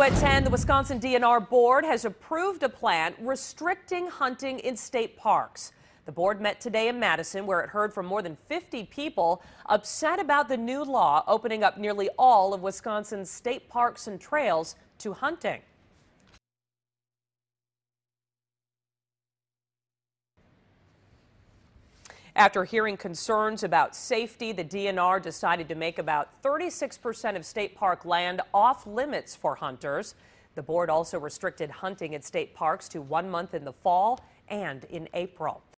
Also at 10, the Wisconsin DNR Board has approved a plan restricting hunting in state parks. The board met today in Madison, where it heard from more than 50 people upset about the new law opening up nearly all of Wisconsin's state parks and trails to hunting. After hearing concerns about safety, the DNR decided to make about 36% of state park land off limits for hunters. The board also restricted hunting at state parks to 1 month in the fall and in April.